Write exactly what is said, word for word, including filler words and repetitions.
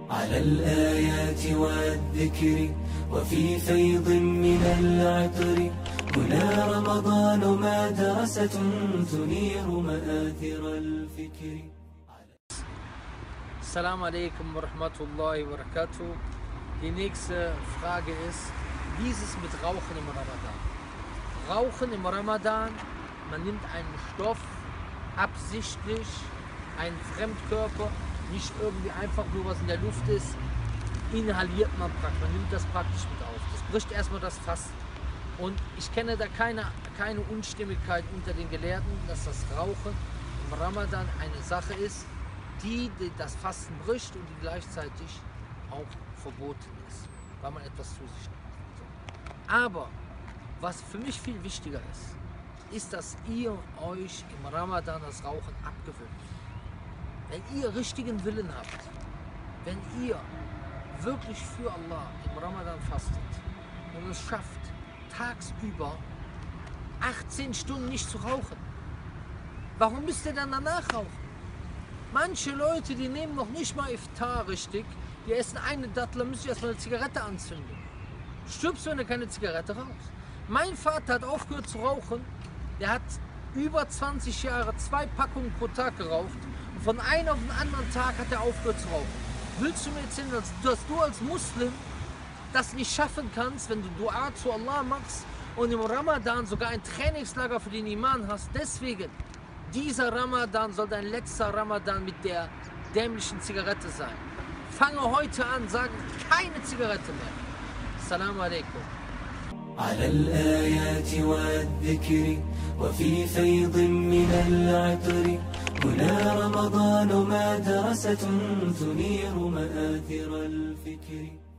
على الآيات والذكر وفي فيض من العطر هنا رمضان مدرسة تنير مآثر الفكر. Assalamu alaikum wa rahmatullahi wa barakatuh. Die nächste Frage ist, wie ist es mit Rauchen im Ramadan? Rauchen im Ramadan, man nimmt einen Stoff absichtlich, einen Fremdkörper, nicht irgendwie einfach nur was in der Luft ist, inhaliert man praktisch, man nimmt das praktisch mit auf. Das bricht erstmal das Fasten. Und ich kenne da keine, keine Unstimmigkeit unter den Gelehrten, dass das Rauchen im Ramadan eine Sache ist, die, die das Fasten bricht und die gleichzeitig auch verboten ist, weil man etwas zu sich nimmt. So. Aber was für mich viel wichtiger ist, ist, dass ihr euch im Ramadan das Rauchen abgewöhnt. Wenn ihr richtigen Willen habt, wenn ihr wirklich für Allah im Ramadan fastet und es schafft, tagsüber achtzehn Stunden nicht zu rauchen, warum müsst ihr dann danach rauchen? Manche Leute, die nehmen noch nicht mal Iftar richtig, die essen eine Dattel, müssen erstmal eine Zigarette anzünden. Stirbst du, wenn du keine Zigarette rauchst? Mein Vater hat aufgehört zu rauchen, der hat über zwanzig Jahre zwei Packungen pro Tag geraucht und von einem auf den anderen Tag hat er aufgehört zu rauchen. Willst du mir erzählen, dass du als Muslim das nicht schaffen kannst, wenn du Dua zu Allah machst und im Ramadan sogar ein Trainingslager für den Iman hast? Deswegen, dieser Ramadan soll dein letzter Ramadan mit der dämlichen Zigarette sein. Fange heute an, sagen keine Zigarette mehr. Assalamu alaikum. على الآيات والذكر وفي فيض من العطر هنا رمضان مدرسة تنير مآثر الفكر.